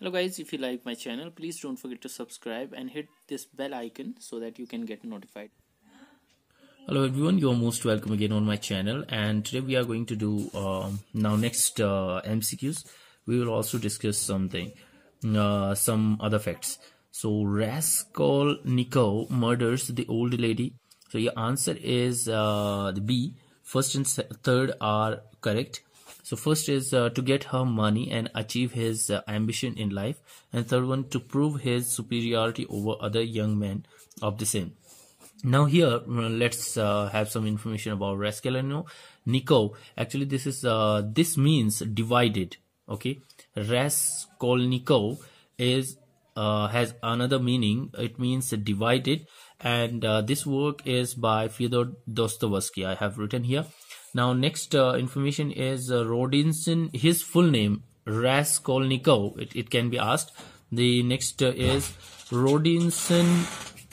Hello guys, if you like my channel, please don't forget to subscribe and hit this bell icon so that you can get notified. Hello everyone, you're most welcome again on my channel, and today we are going to do now next MCQs. We will also discuss something, some other facts. So Raskolnikov murders the old lady. So your answer is the B. First and third are correct. So first is to get her money and achieve his ambition in life, and third one to prove his superiority over other young men of the same. Now here let's have some information about Raskolnikov. Actually this is this means divided. Okay, Raskolnikov is has another meaning. It means divided, and this work is by Fyodor Dostoevsky. I have written here. Now next information is Rodinson, his full name Raskolnikov. It can be asked. The next is Rodinson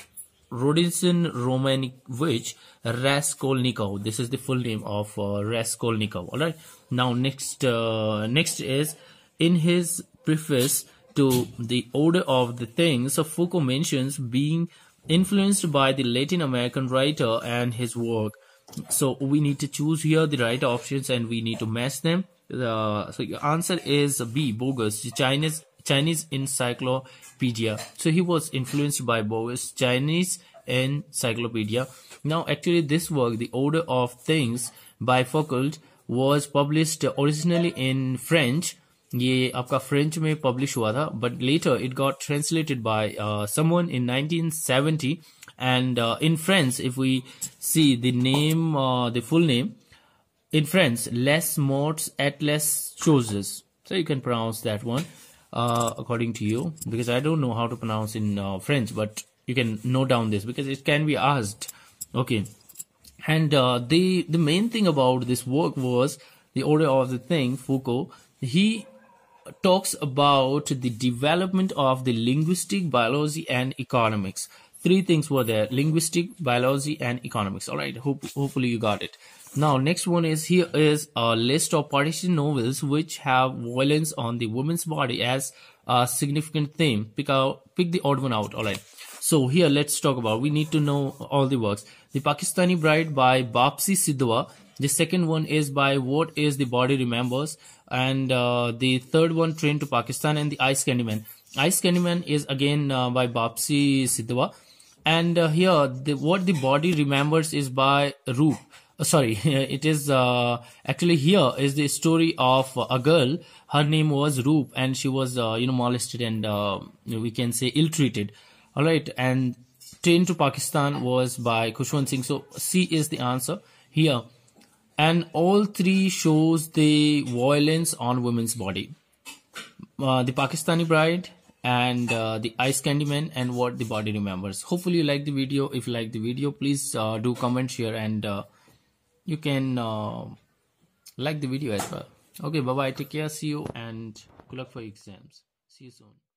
Romanovich Raskolnikov. This is the full name of Raskolnikov. All right. Now next is in his preface to The Order of the Things, Foucault mentions being influenced by the Latin American writer and his work. So we need to choose here the right options and we need to match them. So your answer is B, Bogus, Chinese encyclopedia. So he was influenced by Bogus, Chinese encyclopedia. Now actually this work, The Order of Things by Foucault, was published originally in French. ये आपका French में publish हुआ था, but later it got translated by someone in 1970. And in French, if we see the name, the full name in French, Les Morts et les Choses. So you can pronounce that one according to you, because I don't know how to pronounce in French, but you can note down this because it can be asked. Okay, and the main thing about this work was The Order of the Thing. Foucault, he talks about the development of the linguistic, biology, and economics. Three things were there: linguistic, biology, and economics. All right, hopefully you got it. Now next one is, here is a list of partition novels which have violence on the woman's body as a significant theme. Pick the odd one out. All right, so here let's talk about, we need to know all the works. The Pakistani Bride by Bapsi Sidhwa. The second one is by What Is the Body Remembers, and the third one, Train to Pakistan, and the Ice Candyman. Ice Candyman is again by Bapsi Sidhwa, and here What the Body Remembers is by Roop. Sorry, it is actually, here is the story of a girl. Her name was Roop, and she was molested and we can say ill-treated. All right, and Train to Pakistan was by Khushwant Singh. So C is the answer here. And all three shows the violence on women's body. The Pakistani Bride, and the Ice Candyman, and What the Body Remembers. Hopefully you like the video. If you like the video, please do comment, share, and you can like the video as well. Okay, bye bye, take care, see you, and good luck for exams. See you soon.